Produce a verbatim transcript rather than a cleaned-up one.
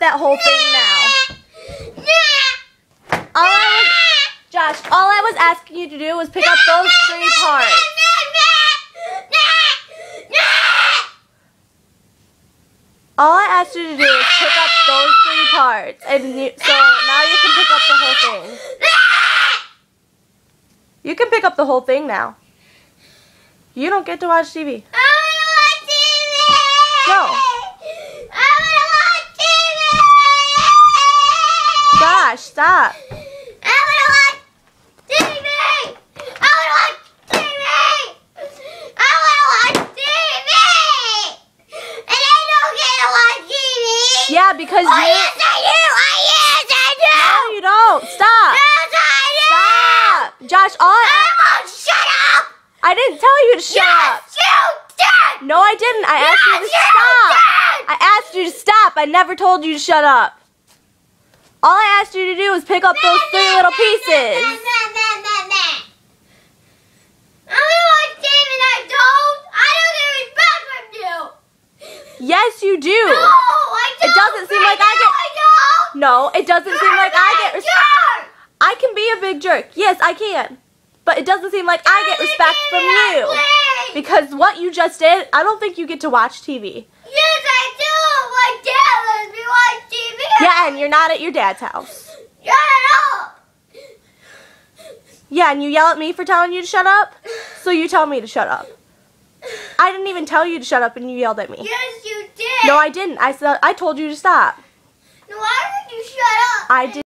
that whole thing now. All I was, Josh, all I was asking you to do was pick up those three parts. All I asked you to do is pick up those three parts, and you, so now you can pick up the whole thing. You can pick up the whole thing now. You don't get to watch T V. I want to watch T V! No. I want to watch T V! Josh, stop. I want to watch T V! I want to watch T V! I want to watch T V! And I don't get to watch T V! Yeah, because Oh, you... yes, I do! Oh, yes, I do! No, you don't. Stop. Yes, I do! Stop. Josh, all I... I won't shut up! I didn't tell you to shut Yes, up. you did! No, I didn't. I asked you to Yes, you stop. did! I asked you to stop. I never told you to shut up. All I asked you to do was pick up those three little pieces. I want to watch T V and I don't. I don't get respect from you. Yes, you do. No, I don't. It doesn't seem like I No, get... I don't. No, it doesn't seem like I get You're respect. a jerk. I can be a big jerk. Yes, I can. But it doesn't seem like I get respect from you. Please. Because what you just did, I don't think you get to watch T V. Yes, I do. My dad lets me watch T V. Yeah, and you're not at your dad's house. Shut up. Yeah, and you yell at me for telling you to shut up? So you tell me to shut up. I didn't even tell you to shut up and you yelled at me. Yes, you did. No, I didn't. I said I told you to stop. No, why did you shut up? I did.